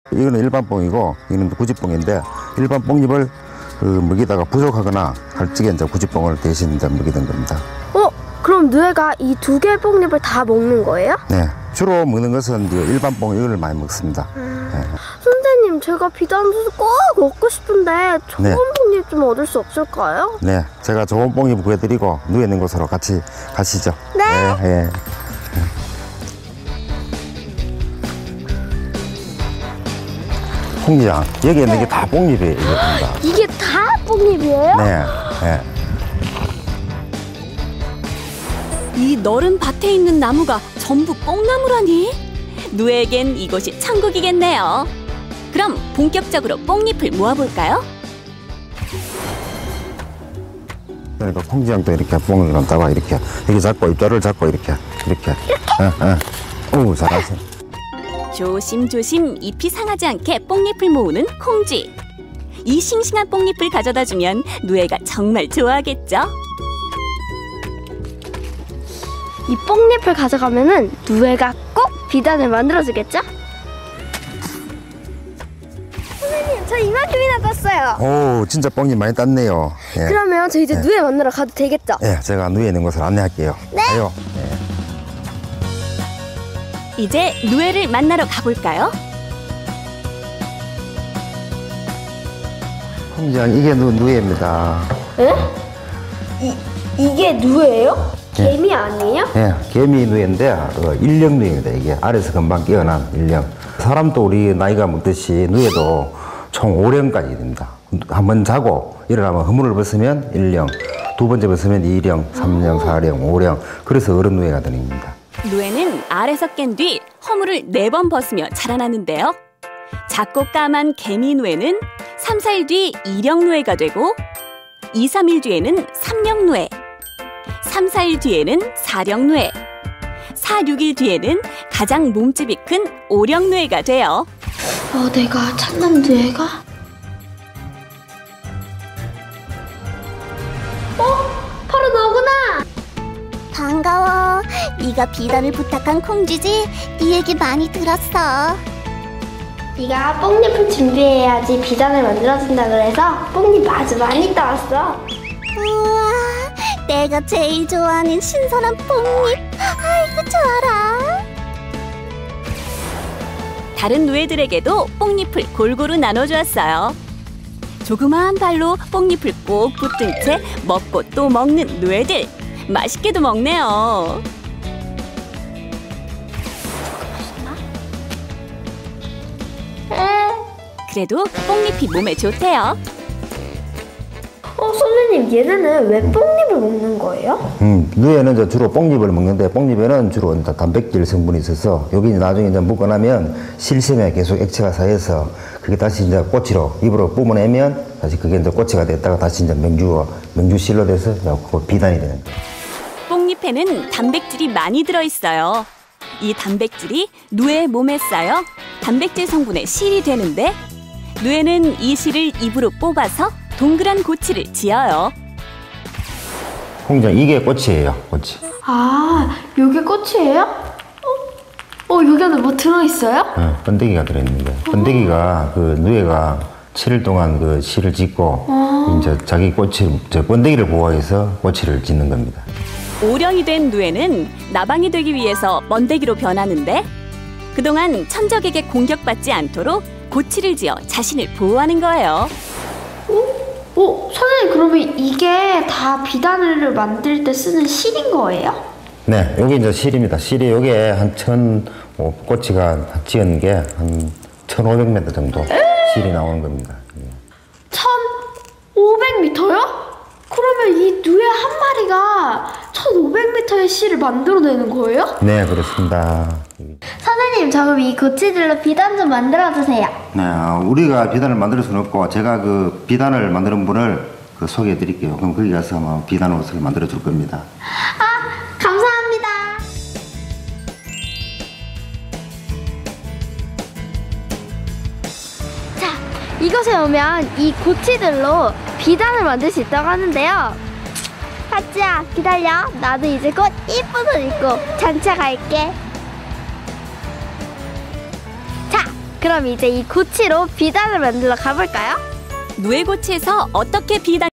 이거는 일반 뽕이고 이거는 구지뽕인데 일반 뽕잎을 먹이다가 부족하거나 할 적에 이제 구지뽕을 대신 이제 먹이던 겁니다. 그럼 누에가 이 두 개의 뽕잎을 다 먹는 거예요? 네, 주로 먹는 것은 이제 일반 뽕 이걸 많이 먹습니다. 네. 선생님, 제가 비단주스 꼭 먹고 싶은데 좋은 네. 뽕잎 좀 얻을 수 없을까요? 네, 제가 좋은 뽕잎 구해드리고 누에 있는 곳으로 같이 가시죠. 네. 네. 홍지장, 여기 있는 게 다 뽕잎이에요. 이게 다 뽕잎이에요? 네. 네. 이 너른 밭에 있는 나무가 전부 뽕나무라니? 누에겐 이곳이 천국이겠네요. 그럼 본격적으로 뽕잎을 모아볼까요? 그러니까 홍지장도 이렇게 뽕을 넣다가 이렇게 잡고 입자를 잡고 이렇게. 오, 잘하세요. 조심조심 잎이 상하지 않게 뽕잎을 모으는 콩쥐. 이 싱싱한 뽕잎을 가져다주면 누에가 정말 좋아하겠죠? 이 뽕잎을 가져가면은 누에가 꼭 비단을 만들어주겠죠? 선생님, 저 이만큼이나 땄어요. 오, 진짜 뽕잎 많이 땄네요. 예. 그러면 저 이제 누에 만나러 가도 되겠죠? 예, 제가 누에 있는 곳을 안내할게요. 네. 가요. 예. 이제 누에를 만나러 가볼까요? 홍지장, 이게 누에입니다. 에? 이게 누에예요? 네. 개미 아니에요? 예, 개미 누에인데 일령 누에입니다. 이게 알에서 금방 깨어난 일령. 사람도 우리 나이가 먹듯이 누에도 총 5령까지 됩니다. 한번 자고 일어나면 허물을 벗으면 1령, 두 번째 벗으면 2령, 3령, 4령, 5령. 그래서 어른 누에가 되는 누에는 알에서 깬 뒤 허물을 4번 벗으며 자라나는데요. 작고 까만 개미 누에는 3, 4일 뒤 2령 누에가 되고 2, 3일 뒤에는 3령 누에, 3, 4일 뒤에는 4령 누에, 4, 6일 뒤에는 가장 몸집이 큰 5령 누에가 돼요. 내가 찾는 누에가? 바로 너구나! 반가워. 네가 비단을 부탁한 콩쥐지? 네 얘기 많이 들었어. 네가 뽕잎을 준비해야지 비단을 만들어준다 그래서 뽕잎 아주 많이 따왔어. 우와, 내가 제일 좋아하는 신선한 뽕잎. 아이고, 좋아라. 다른 누에들에게도 뽕잎을 골고루 나눠주었어요. 조그마한 발로 뽕잎을 꼭 붙든 채 먹고 또 먹는 누에들. 맛있게도 먹네요. 그래도 뽕잎이 몸에 좋대요. 선생님, 얘네는 왜 뽕잎을 먹는 거예요? 누에는 이제 주로 뽕잎을 먹는데 뽕잎에는 주로 단백질 성분이 있어서 여기 나중에 이제 먹고 나면 실샘에 계속 액체가 쌓여서 그게 다시 이제 꼬치로 입으로 뿜어내면 다시 그게 이제 꼬치가 됐다가 다시 이제 명주실로 돼서 비단이 되는 거예요. 뽕잎에는 단백질이 많이 들어있어요. 이 단백질이 누에 몸에 쌓여 단백질 성분의 실이 되는데 누에는 이 실을 입으로 뽑아서 동그란 고치를 지어요. 홍지장, 이게 꽃이에요, 꽃이. 요게 꽃이에요? 여기 안에 뭐 들어있어요? 네, 번데기가 들어있는데 번데기가 그 누에가 7일 동안 그 실을 짓고 이제 자기 꽃을 번데기를 보호해서 꼬치를 짓는 겁니다. 오령이 된 누에는 나방이 되기 위해서 번데기로 변하는데 그동안 천적에게 공격받지 않도록 고치를 지어 자신을 보호하는 거예요. 선생님, 그러면 이게 다 비단을 만들 때 쓰는 실인 거예요? 네, 여기 이제 실입니다. 실이 여기에 한 꼬치가 지은 게 한 1,500m 정도 실이 나오는 겁니다. 1,500m요? 그러면 이 누에 한 마리가 1,500m의 실을 만들어내는 거예요? 네, 그렇습니다. 선생님, 저 그럼 이 고치들로 비단 좀 만들어주세요. 네, 우리가 비단을 만들 수는 없고 제가 그 비단을 만드는 분을 소개해 드릴게요. 그럼 거기 가서 비단 옷을 만들어 줄 겁니다. 감사합니다. 자, 이곳에 오면 이 고치들로 비단을 만들 수 있다고 하는데요. 하지야, 기다려. 나도 이제 곧 이쁜 옷 입고 장차 갈게. 자, 그럼 이제 이 고치로 비단을 만들러 가볼까요? 누에고치에서 어떻게 비단